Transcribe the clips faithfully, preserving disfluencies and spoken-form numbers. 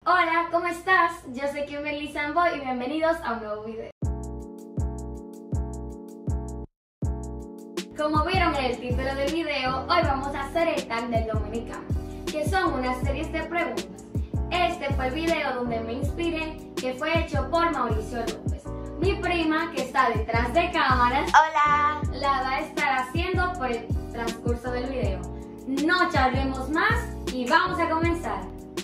Hola, ¿cómo estás? Yo soy Kimberly Samboy y bienvenidos a un nuevo video. Como vieron en el título del video, hoy vamos a hacer el tag del dominicano, que son unas series de preguntas. Este fue el video donde me inspiré, que fue hecho por Mauricio López. Mi prima, que está detrás de cámaras, hola, la va a estar haciendo por el transcurso del video. No charlemos más y vamos a comenzar.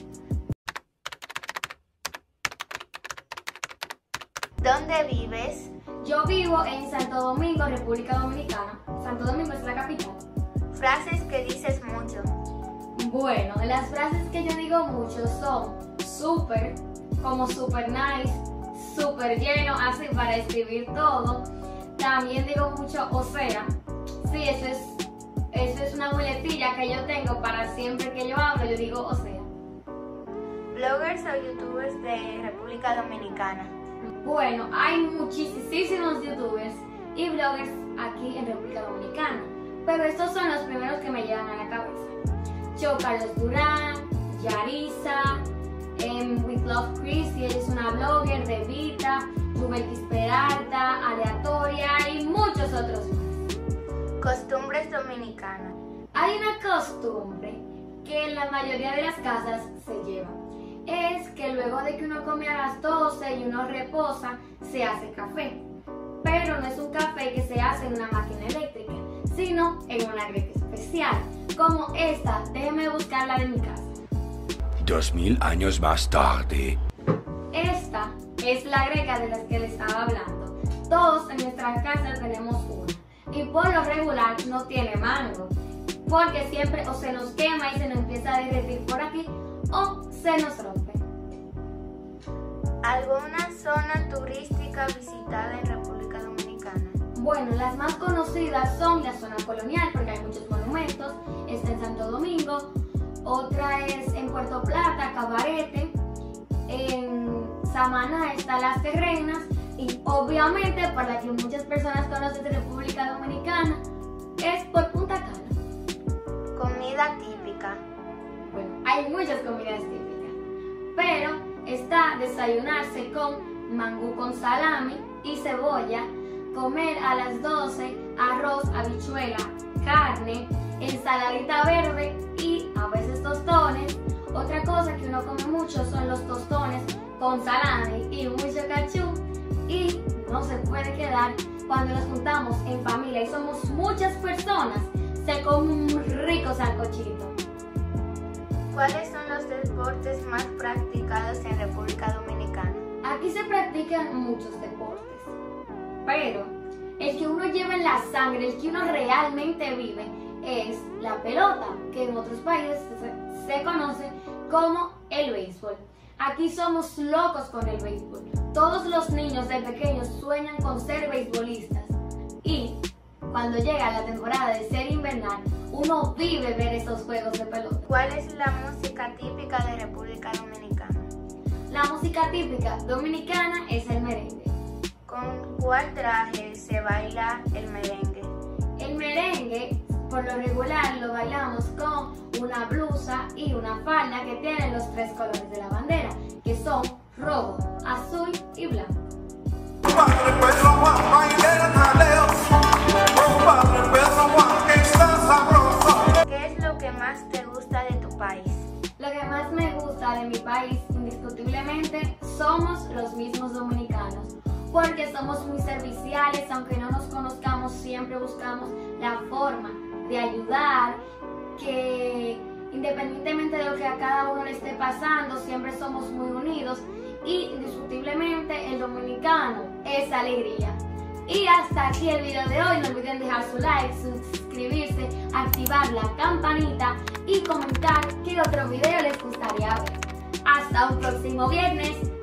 ¿Dónde vives? Yo vivo en Santo Domingo, República Dominicana. Santo Domingo es la capital. Frases que dices mucho. Bueno, las frases que yo digo mucho son súper, como super nice, súper lleno, así para escribir todo. También digo mucho o sea. Sí, eso es, eso es una muletilla que yo tengo para siempre que yo hablo, yo digo o sea. ¿Bloggers o youtubers de República Dominicana? Bueno, hay muchísimos youtubers y bloggers aquí en República Dominicana, pero estos son los primeros que me llegan a la cabeza. Yo, Carlos Durán, Yarisa, um, With Love Chrissy, ella es una blogger de Vita, Jubelkis Peralta, Aleatoria y muchos otros más. Costumbres dominicanas. Hay una costumbre que en la mayoría de las casas se lleva. Es que luego de que uno come a las doce y uno reposa, se hace café. Pero no es un café que se hace en una máquina eléctrica, sino en una greca especial, como esta. Déjeme buscarla de mi casa. Dos mil años más tarde. Esta es la greca de la que le estaba hablando. Todos en nuestras casas tenemos una. Y por lo regular no tiene mango, porque siempre o se nos quema y se nos empieza a derretir por aquí, o se nos rompe. ¿Alguna zona turística visitada en República Dominicana? Bueno, las más conocidas son la zona colonial, porque hay muchos monumentos. Está en Santo Domingo, otra es en Puerto Plata, Cabarete, en Samaná está Las Terrenas y obviamente por la que muchas personas conocen de República Dominicana es por Punta Cana. Comida típica. Bueno, hay muchas comidas típicas, pero está desayunarse con mangú con salami y cebolla, comer a las doce arroz, habichuela, carne, ensaladita verde y a veces tostones. Otra cosa que uno come mucho son los tostones con salami y mucho cachú, y no se puede quedar cuando nos juntamos en familia y somos muchas personas, se come un rico sancochito. ¿Cuáles son los deportes más practicados en República Dominicana? Aquí se practican muchos deportes, pero el que uno lleva en la sangre, el que uno realmente vive, es la pelota, que en otros países se, se conoce como el béisbol. Aquí somos locos con el béisbol. Todos los niños de pequeños sueñan con ser beisbolistas. Y cuando llega la temporada de serie invernal, uno vive ver esos juegos de pelota. ¿Cuál es la música típica de República Dominicana? La música típica dominicana es el merengue. ¿Con cuál traje se baila el merengue? El merengue, por lo regular, lo bailamos con una blusa y una falda que tienen los tres colores de la bandera, que son rojo, azul y blanco. ¿Qué es lo que más te gusta de tu país? Lo que más me gusta de mi país, indiscutiblemente, somos los mismos dominicanos, porque somos muy serviciales. Aunque no nos conozcamos, siempre buscamos la forma de ayudar, que independientemente de lo que a cada uno le esté pasando, siempre somos muy unidos. Y indiscutiblemente el dominicano es alegría. Y hasta aquí el video de hoy. No olviden dejar su like, suscribirse, activar la campanita y comentar qué otro video les gustaría ver. Hasta un próximo viernes.